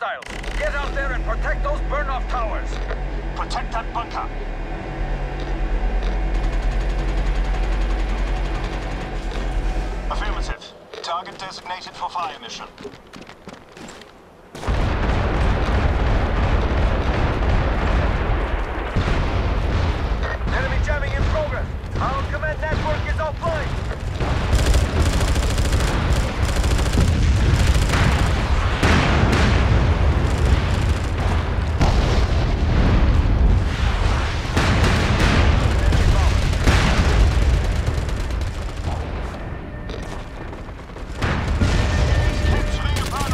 hostiles. Get out there and protect those burn-off towers. Protect that bunker. Affirmative. Target designated for fire mission. Enemy jamming in progress. Our command network is offline. Capturing a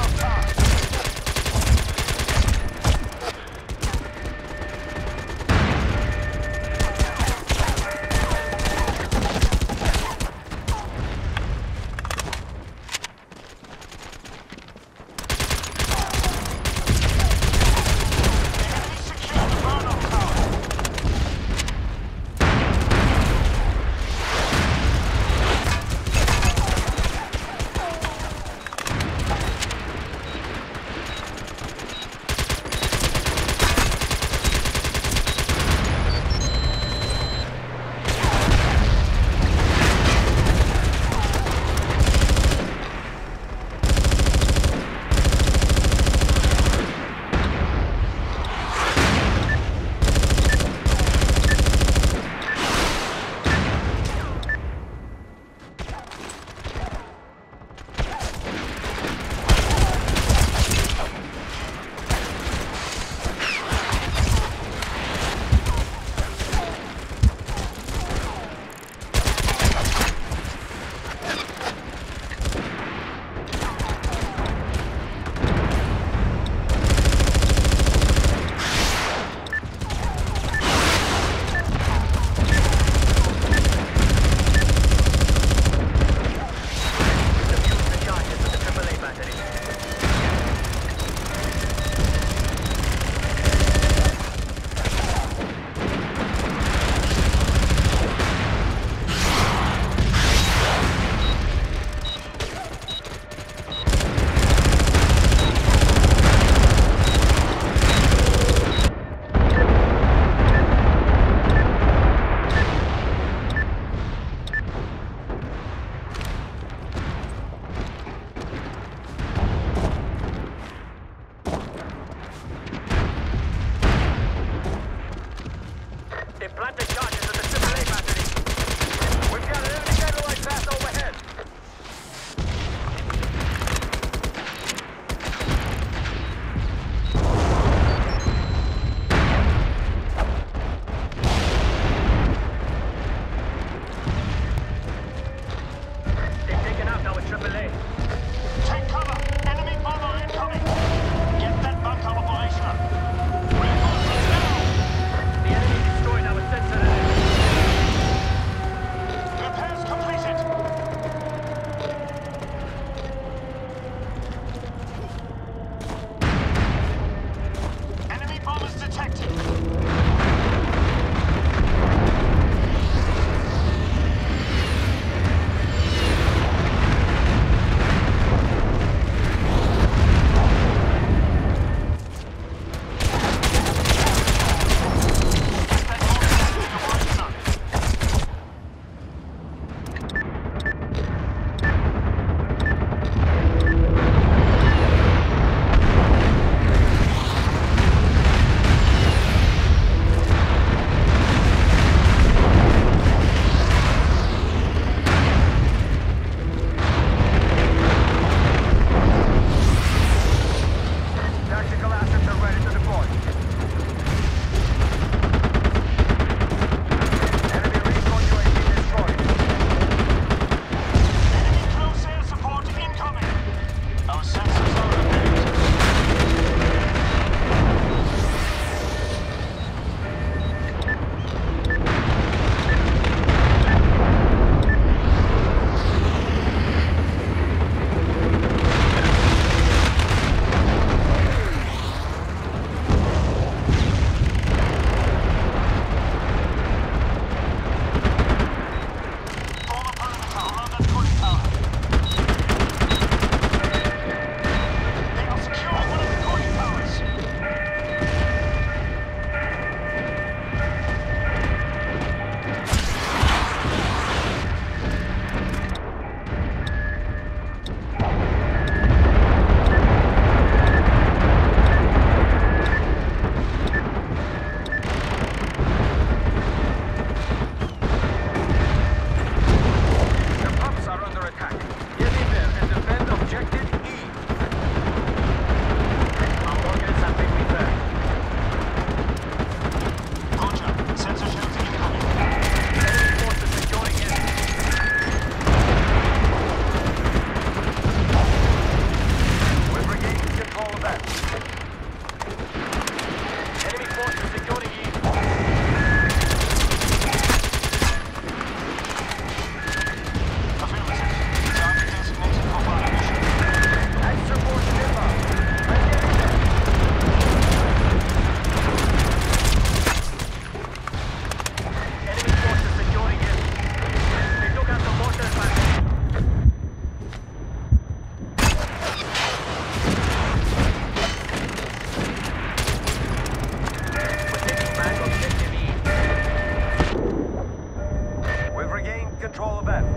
control of F.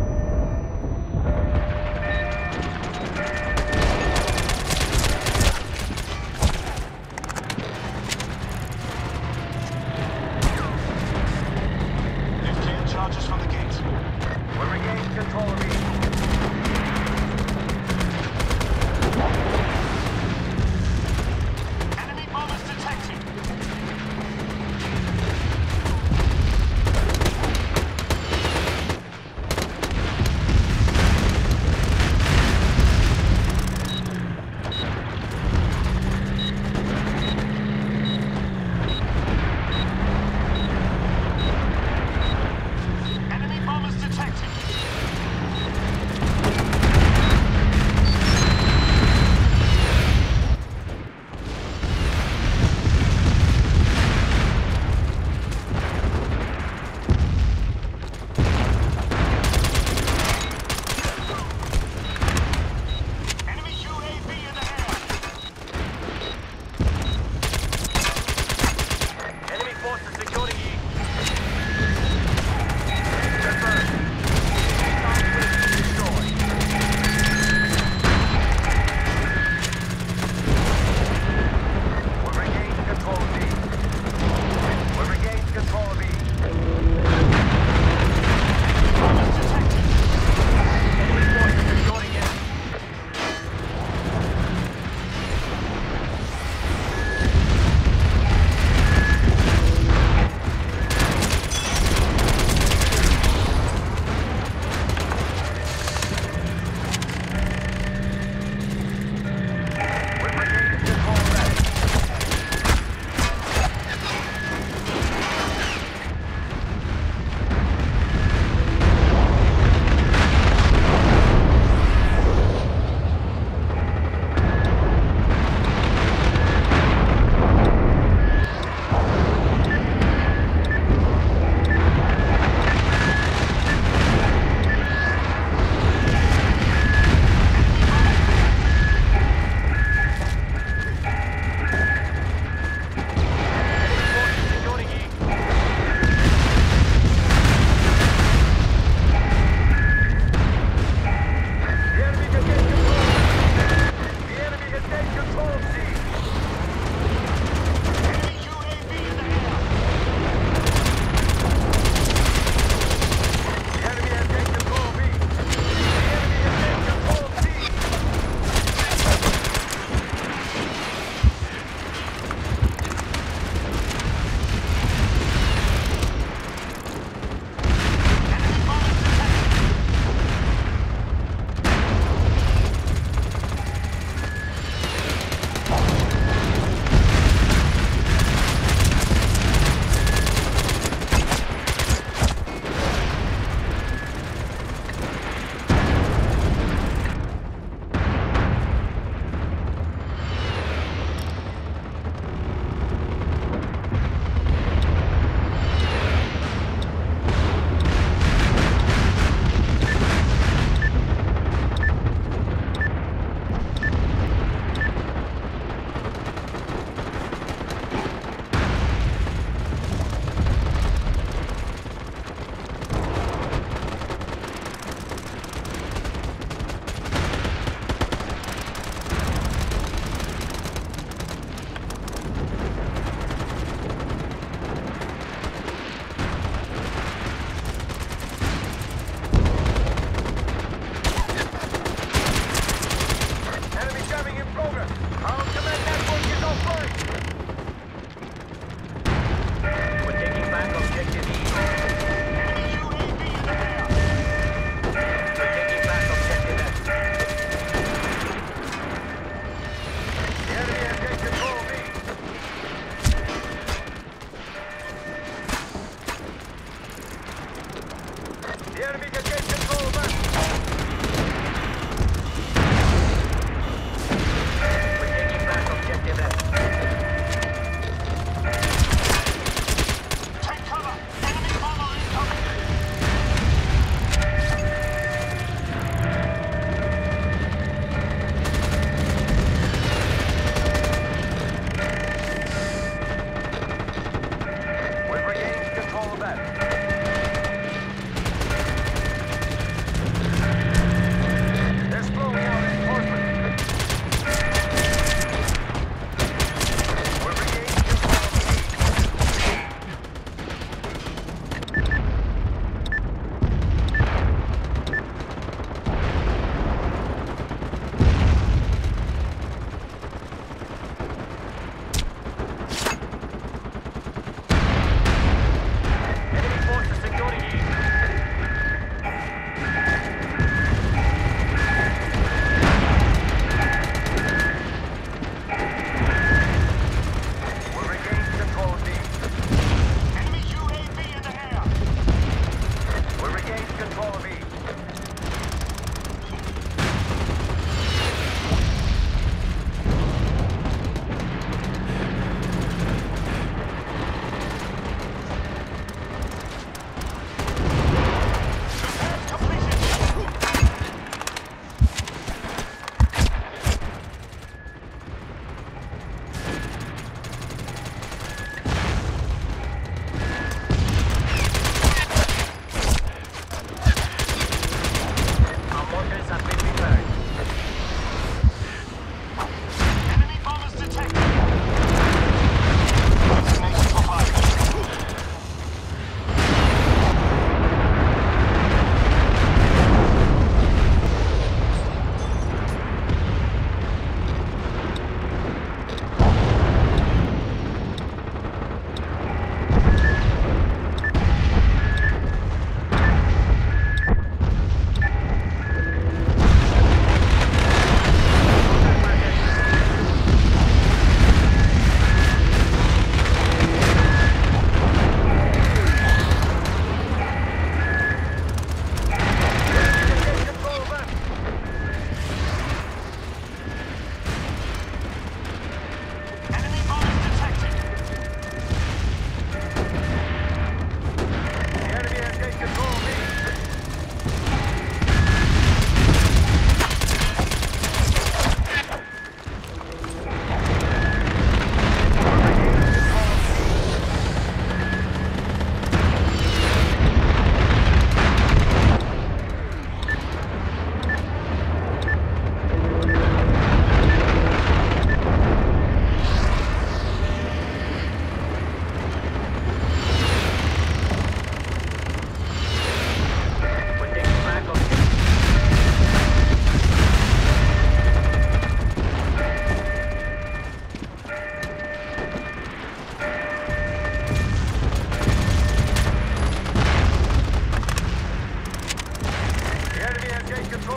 They've cleared charges from the gate. We're regaining control of E. Enemy bombers detected. Enemy bombers detected. Enemy UAV in the air. Enemy forces securing E. Confirmed. Southwest destroyed. We're regaining control of E. We're regaining control of E. Bombers detected. Enemy forces securing F. We're regaining control of F. Enemy forces securing E. The enemy has gained control. The enemy has gained control of C. Enemy UAV in the air. The enemy has gained control of B. The enemy has gained control of C. Enemy bombers detected. Enemy jamming in progress. Our command network is offline. We're taking back objective E. Enemy UAV in the air. We're taking back objective F. The enemy has gained control of E. The enemy has gained control of F. We're taking back objective F. Take cover. Enemy bomber incoming. We've regained control of F.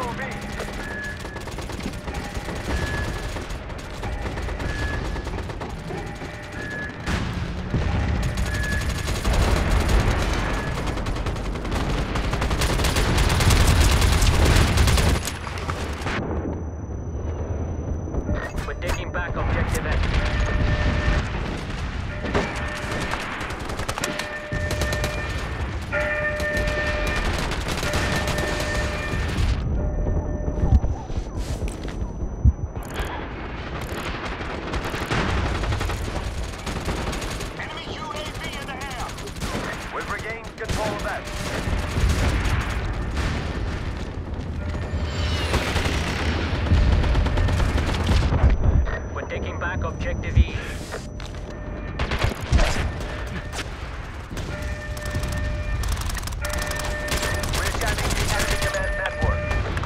We're taking back objective X. Enemy UAV in the air. We've regained control of that. We're taking back objective E. We're jamming the enemy command network.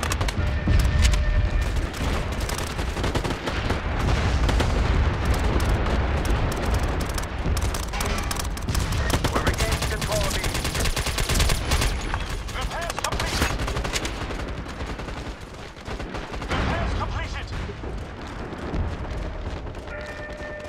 We're regaining control of these. Repairs completed. Repairs completed.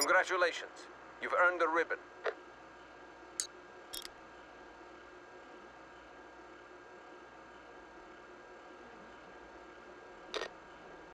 Congratulations. You've earned the ribbon.